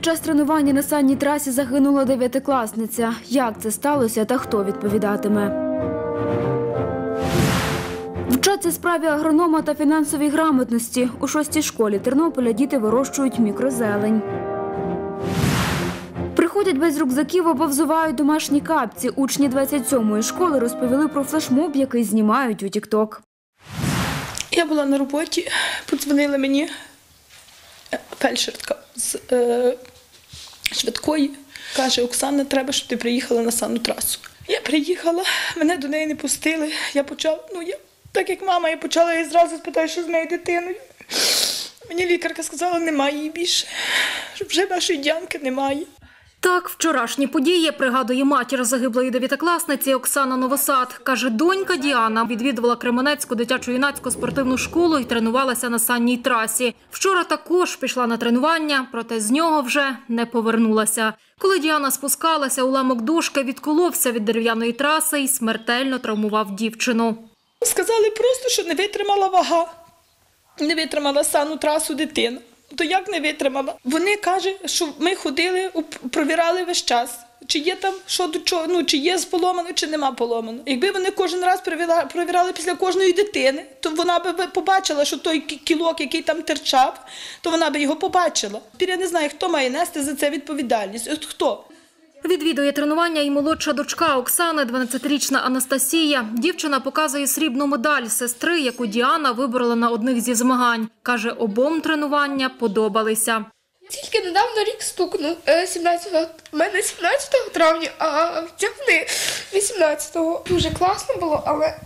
Під час тренування на санній трасі загинула 9-класниця. Як це сталося та хто відповідатиме? Вчаться справі агронома та фінансовій грамотності. У 6-й школі Тернополя діти вирощують мікрозелень. Приходять без рюкзаків або взувають домашні капці. Учні 27-ї школи розповіли про флешмоб, який знімають у TikTok. Я була на роботі, подзвонила мені фельдшерка з швидкої. Каже: Оксана, треба, щоб ти приїхала на санну трасу. Я приїхала, мене до неї не пустили. Я почала, так як мама, я почала її зразу спитати, що з моєю дитиною. Мені лікарка сказала, немає її більше, що вже нашої Діанки немає. Так, вчорашні події пригадує матір загиблої 9-класниці Оксана Новосад. Каже, донька Діана відвідувала Кременецьку дитячо-юнацьку спортивну школу і тренувалася на санній трасі. Вчора також пішла на тренування, проте з нього вже не повернулася. Коли Діана спускалася, уламок дошки відколовся від дерев'яної траси і смертельно травмував дівчину. Сказали просто, що не витримала вага, не витримала санну трасу дитина. То як не витримала? Вони кажуть, що ми ходили, провірали весь час, чи є там що до чого, чи є поломано, чи нема поломано. Якби вони кожен раз провіряли після кожної дитини, то вона б побачила, що той кілок, який там терчав, то вона б його побачила. Тепер я не знаю, хто має нести за це відповідальність. От хто? Відвідує тренування і молодша дочка Оксани, 12-річна Анастасія. Дівчина показує срібну медаль сестри, яку Діана виборола на одних зі змагань. Каже, обом тренування подобалися. Тільки недавно рік стукнув, 17-го. У мене 17 травня, а в цих 18-го. Дуже класно було, але...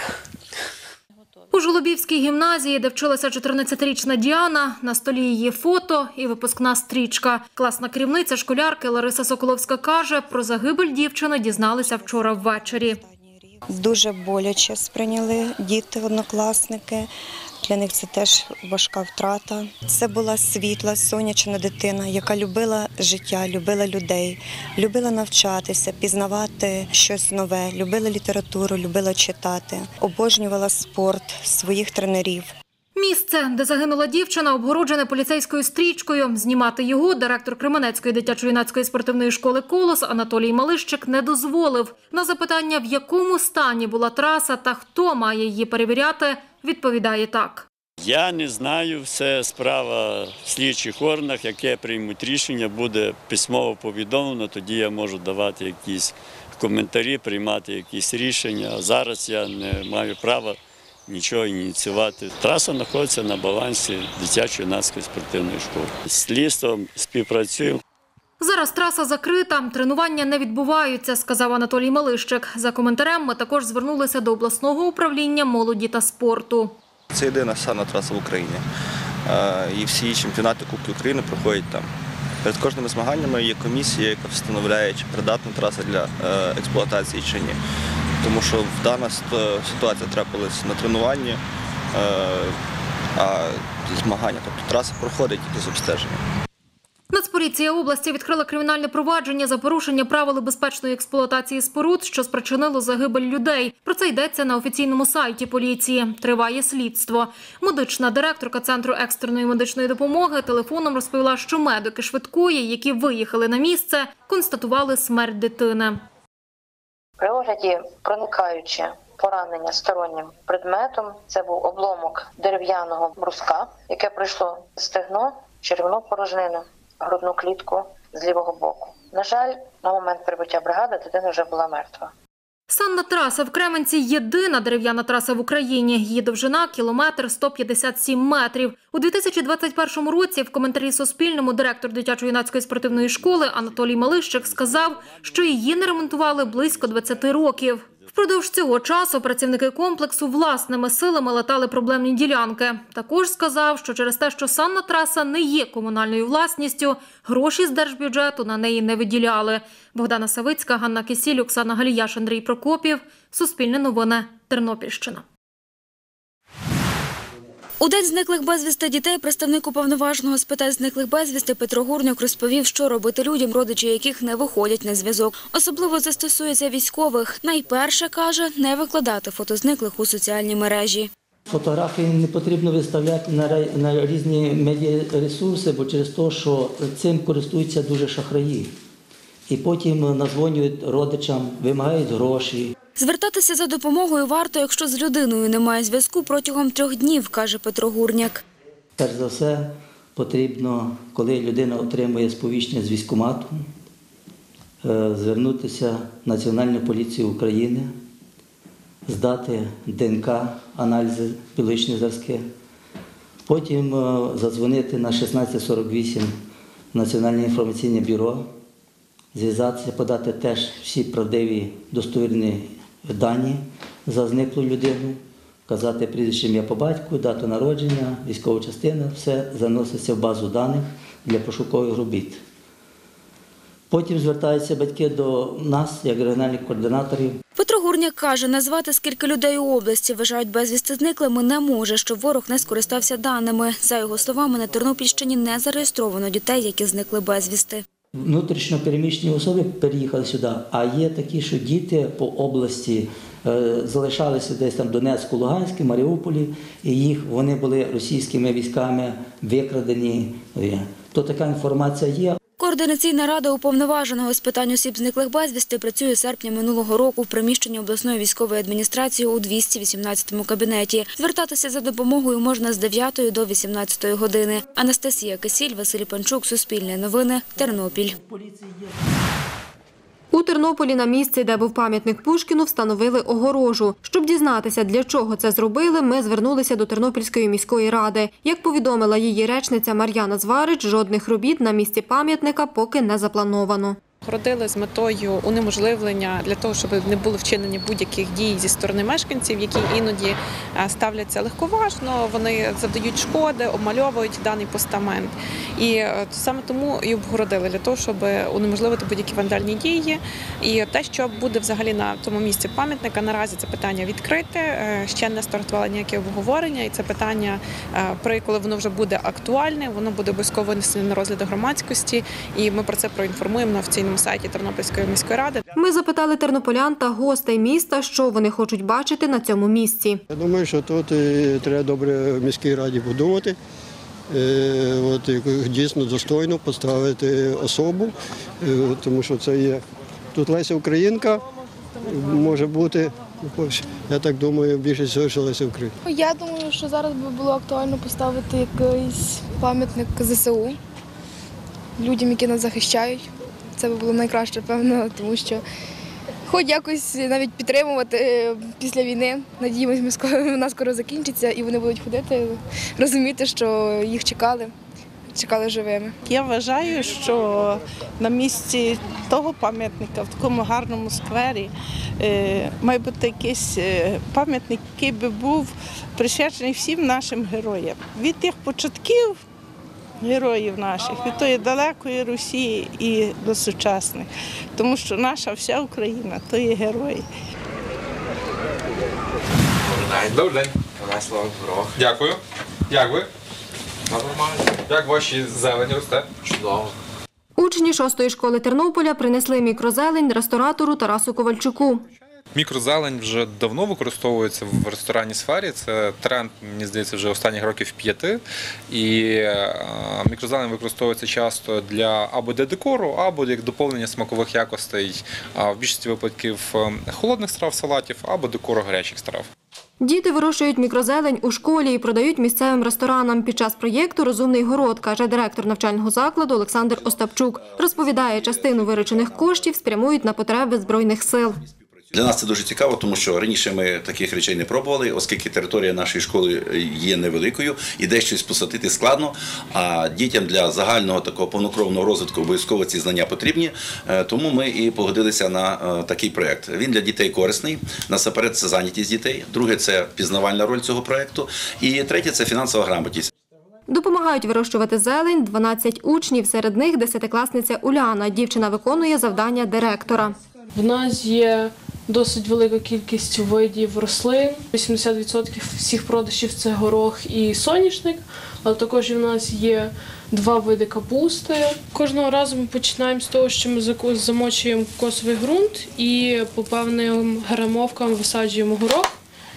У Жолобівській гімназії, де вчилася 14-річна Діана, на столі її фото і випускна стрічка. Класна керівниця школярки Лариса Соколовська каже, про загибель дівчини дізналися вчора ввечері. Дуже боляче сприйняли діти-однокласники. Для них це теж важка втрата. Це була світла, сонячна дитина, яка любила життя, любила людей, любила навчатися, пізнавати щось нове, любила літературу, любила читати, обожнювала спорт, своїх тренерів. Місце, де загинула дівчина, обгороджене поліцейською стрічкою. Знімати його директор Кременецької дитячо-юнацької спортивної школи «Колос» Анатолій Малищик не дозволив. На запитання, в якому стані була траса та хто має її перевіряти, відповідає так. Я не знаю, це справа в слідчих органах, яке приймуть рішення, буде письмово повідомлено, тоді я можу давати якісь коментарі, приймати якісь рішення. А зараз я не маю права нічого ініціювати. Траса знаходиться на балансі дитячо-юнацької спортивної школи. З слідством співпрацюємо. Зараз траса закрита, тренування не відбуваються, сказав Анатолій Малищик. За коментарем ми також звернулися до обласного управління молоді та спорту. Це єдина санна траса в Україні. І всі чемпіонати Кубки України проходять там. Перед кожними змаганнями є комісія, яка встановляє, чи придатна траса для експлуатації чи ні. Тому що дана ситуація трапилась на тренуванні, а змагання, тобто траса проходить тільки з обстеженням. Нацполіція області відкрила кримінальне провадження за порушення правил безпечної експлуатації споруд, що спричинило загибель людей. Про це йдеться на офіційному сайті поліції. Триває слідство. Медична директорка Центру екстреної медичної допомоги телефоном розповіла, що медики швидкої, які виїхали на місце, констатували смерть дитини. При огляді проникаючи поранення стороннім предметом, це був обломок дерев'яного бруска, яке пройшло стегно, черевну порожнину, грудну клітку з лівого боку. На жаль, на момент прибуття бригади дитина вже була мертва. Санна траса в Кременці – єдина дерев'яна траса в Україні. Її довжина – кілометр 157 метрів. У 2021 році в коментарі Суспільному директор дитячо-юнацької спортивної школи Анатолій Малищик сказав, що її не ремонтували близько 20 років. Впродовж цього часу працівники комплексу власними силами латали проблемні ділянки. Також сказав, що через те, що санна траса не є комунальною власністю, гроші з держбюджету на неї не виділяли. Богдана Савицька, Ганна Кисіль, Оксана Галіяш, Андрій Прокопів. Суспільне новини. Тернопільщина. У День зниклих безвісти дітей представник уповноваженого з питань зниклих безвісти Петро Гурняк розповів, що робити людям, родичі яких не виходять на зв'язок. Особливо це стосується військових. Найперше, каже, не викладати фото зниклих у соціальні мережі. Фотографії не потрібно виставляти на різні медіаресурси, бо через те, що цим користуються дуже шахраї. І потім назвонюють родичам, вимагають гроші. Звертатися за допомогою варто, якщо з людиною немає зв'язку протягом 3 днів, каже Петро Гурняк. Перш за все, потрібно, коли людина отримує сповіщення з військкомату, звернутися в Національну поліцію України, здати ДНК, аналізи, біологічні зразки, потім задзвонити на 1648 Національне інформаційне бюро, зв'язатися, подати теж всі правдиві достовірні дані за зниклу людину, вказати прізвище, ім'я по батьку, дату народження, військова частина, все заноситься в базу даних для пошукових робіт. Потім звертаються батьки до нас, як регіональних координаторів. Петро Гурняк каже, назвати, скільки людей у області вважають безвісти зниклими, не може, щоб ворог не скористався даними. За його словами, на Тернопільщині не зареєстровано дітей, які зникли безвісти. Внутрішньо переміщені особи переїхали сюди, а є такі, що діти по області залишалися десь там в Донецьку, Луганську, Маріуполі, і вони були російськими військами викрадені. То така інформація є. Координаційна рада уповноваженого з питань осіб зниклих безвісти працює з серпня минулого року в приміщенні обласної військової адміністрації у 218-му кабінеті. Звертатися за допомогою можна з 9 до 18 години. Анастасія Кисіль, Василь Панчук, Суспільне новини, Тернопіль. У Тернополі на місці, де був пам'ятник Пушкіну, встановили огорожу. Щоб дізнатися, для чого це зробили, ми звернулися до Тернопільської міської ради. Як повідомила її речниця Мар'яна Зварич, жодних робіт на місці пам'ятника поки не заплановано. Городили з метою унеможливлення для того, щоб не було вчинені будь-яких дій зі сторони мешканців, які іноді ставляться легковажно, вони завдають шкоди, обмальовують даний постамент. І саме тому і обгородили, для того, щоб унеможливити будь-які вандальні дії. І те, що буде взагалі на тому місці пам'ятника, наразі це питання відкрите, ще не стартувало ніяке обговорення, і це питання, коли воно вже буде актуальне, воно буде обов'язково винесено на розгляд громадськості, і ми про це проінформуємо на офіційному сайті Тернопільської міської ради. Ми запитали тернополян та гостей міста, що вони хочуть бачити на цьому місці. Я думаю, що тут треба добре в міській раді подумати, дійсно достойно поставити особу, тому що це є тут Леся Українка, може бути, я так думаю, більшість всього, що Леся Українка. Я думаю, що зараз би було актуально поставити якийсь пам'ятник ЗСУ людям, які нас захищають. Це було найкраще, певно, тому що хоч якось навіть підтримувати після війни. Надіємось, вона скоро закінчиться і вони будуть ходити, розуміти, що їх чекали живими. Я вважаю, що на місці того пам'ятника, в такому гарному сквері, має бути якийсь пам'ятник, який би був присвячений всім нашим героям. Від тих початків героїв наших, від тої далекої Росії і до сучасних. Тому що наша вся Україна – то є герої. Добрий день. Дякую. Як ви? Нормально. Як ваші зелені росте? Чудово. Учні 6-ї школи Тернополя принесли мікрозелень ресторатору Тарасу Ковальчуку. Мікрозелень вже давно використовується в ресторанній сфері. Це тренд, мені здається, вже останніх років 5. І мікрозелень використовується часто або для декору, або як доповнення смакових якостей, в більшості випадків холодних страв, салатів, або декору гарячих страв. Діти вирощують мікрозелень у школі і продають місцевим ресторанам. Під час проєкту «Розумний город», каже директор навчального закладу Олександр Остапчук. Розповідає, частину виручених коштів спрямують на потреби Збройних сил. Для нас це дуже цікаво, тому що раніше ми таких речей не пробували, оскільки територія нашої школи є невеликою і дещо посадити складно, а дітям для загального такого повнокровного розвитку обов'язково ці знання потрібні, тому ми і погодилися на такий проєкт. Він для дітей корисний, насамперед це зайнятість дітей, друге – це пізнавальна роль цього проєкту, і третє – це фінансова грамотність. Допомагають вирощувати зелень 12 учнів, серед них 10-класниця Уляна. Дівчина виконує завдання директора. В нас є досить велика кількість видів рослин. 80% всіх продажів – це горох і соняшник, але також в нас є 2 види капусти. Кожного разу ми починаємо з того, що ми замочуємо кокосовий ґрунт і по певним грамовкам висаджуємо горох.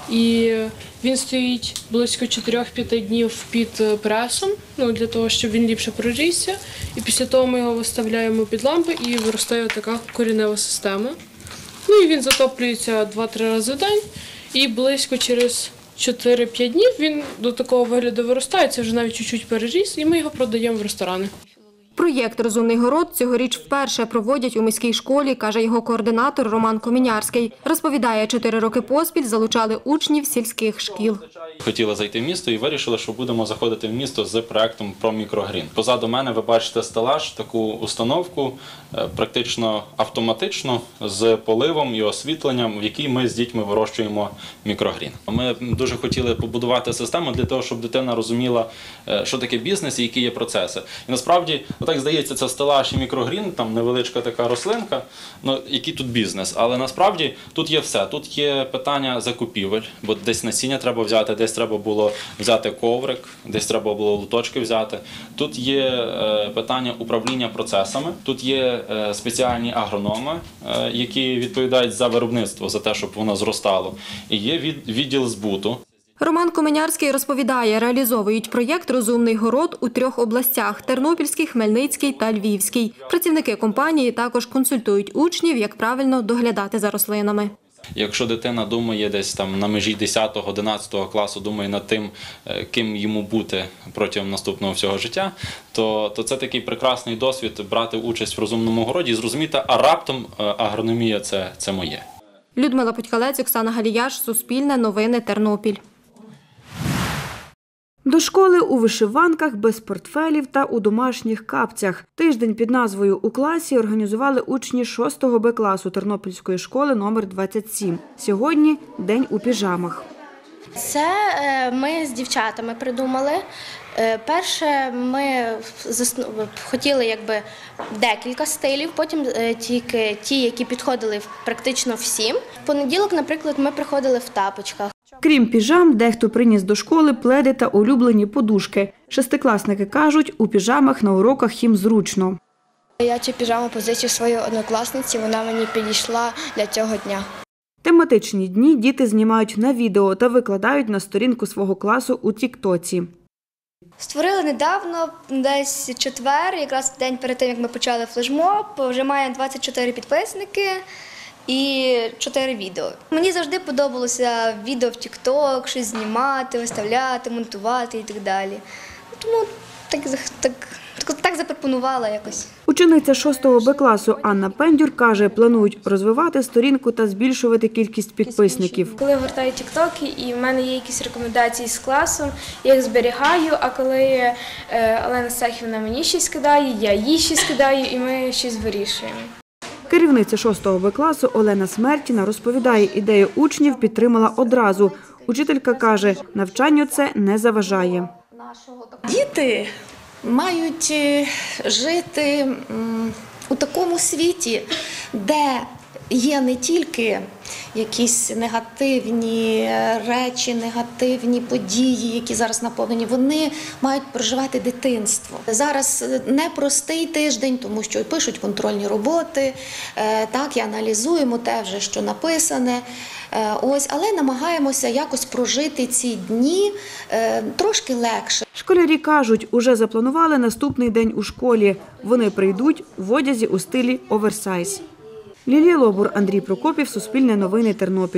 І він стоїть близько 4-5 днів під пресом, для того, щоб він ліпше прорісся. І після того ми його виставляємо під лампи і виростає така коренева система. І він затоплюється 2-3 рази в день. І близько через 4-5 днів він до такого вигляду виростає, це вже навіть чуть-чуть переріс, і ми його продаємо в ресторани. Проєкт «Розумний город» цьогоріч вперше проводять у міській школі, каже його координатор Роман Комінярський. Розповідає, 4 роки поспіль залучали учнів сільських шкіл. Хотіли зайти в місто і вирішили, що будемо заходити в місто з проєктом про мікрогрін. Позаду мене ви бачите стелаж, таку установку, практично автоматично, з поливом і освітленням, в якій ми з дітьми вирощуємо мікрогрін. Ми дуже хотіли побудувати систему для того, щоб дитина розуміла, що таке бізнес і які є процеси. І насправді, так здається, це стелаж і мікрогрін, там невеличка така рослинка, який тут бізнес. Але насправді тут є все. Тут є питання закупівель, бо десь насіння треба взяти, десь треба було взяти коврик, десь треба було луточки взяти. Тут є питання управління процесами, тут є спеціальні агрономи, які відповідають за виробництво, за те, щоб воно зростало. І є відділ збуту. Роман Комінярський розповідає, реалізовують проєкт «Розумний город» у 3 областях – Тернопільській, Хмельницькій та Львівській. Працівники компанії також консультують учнів, як правильно доглядати за рослинами. Якщо дитина думає десь там на межі 10-11 класу, думає над тим, ким йому бути протягом наступного всього життя, то це такий прекрасний досвід брати участь в «Розумному городі» і зрозуміти, а раптом агрономія – це моє. Людмила Путькалець, Оксана Галіяш, Суспільне новини, Тернопіль. До школи у вишиванках, без портфелів та у домашніх капцях. Тиждень під назвою «У класі» організували учні 6 Б класу Тернопільської школи номер 27. Сьогодні – день у піжамах. Це ми з дівчатами придумали. Перше, ми хотіли декілька стилів, потім тільки ті, які підходили практично всім. В понеділок, наприклад, ми приходили в тапочках. Крім піжам, дехто приніс до школи пледи та улюблені подушки. Шестикласники кажуть, у піжамах на уроках їм зручно. Я цю піжаму позичив своїй однокласниці, вона мені підійшла для цього дня. Тематичні дні діти знімають на відео та викладають на сторінку свого класу у Тіктоці. Створили недавно, десь четвер, якраз день перед тим, як ми почали флешмоб. Вже маємо 24 підписники і 4 відео. Мені завжди подобалося відео в Тікток, щось знімати, виставляти, монтувати і так далі. Тому так запропонувала якось. Учениця 6 Б класу Анна Пендюр каже, планують розвивати сторінку та збільшувати кількість підписників. Коли гортаю тіктоки і в мене є якісь рекомендації з класом, я їх зберігаю, а коли Олена Сахівна мені щось кидає, я їй щось кидаю і ми щось вирішуємо. Керівниця 6 Б класу Олена Смертіна розповідає, ідею учнів підтримала одразу. Учителька каже, навчанню це не заважає. Діти мають жити у такому світі, де є не тільки якісь негативні речі, негативні події, які зараз наповнені, вони мають проживати дитинство. Зараз непростий тиждень, тому що пишуть контрольні роботи, так, і аналізуємо те вже, що написане. Але намагаємося якось прожити ці дні трошки легше. Школярі кажуть, уже запланували наступний день у школі. Вони прийдуть в одязі у стилі оверсайз. Лілія Лобур, Андрій Прокопів, Суспільне новини, Тернопіль.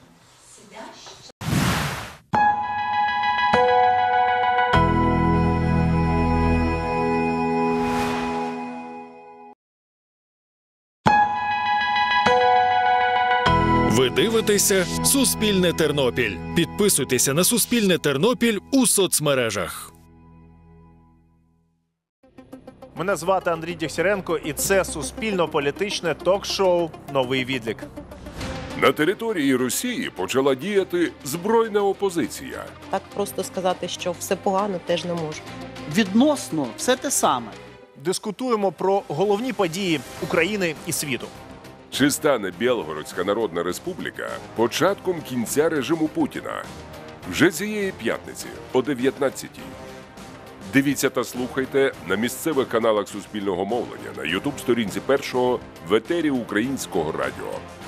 Ви дивитеся «Суспільне Тернопіль». Підписуйтеся на «Суспільне Тернопіль» у соцмережах. Мене звати Андрій Дєгтяренко, і це суспільно-політичне ток-шоу «Новий відлік». На території Росії почала діяти збройна опозиція. Так просто сказати, що все погано, теж не можу. Відносно все те саме. Дискутуємо про головні події України і світу. Чи стане Білгородська Народна Республіка початком кінця режиму Путіна? Вже цієї п'ятниці о 19-й. Дивіться та слухайте на місцевих каналах Суспільного мовлення, на YouTube-сторінці Першого, в етері Українського радіо.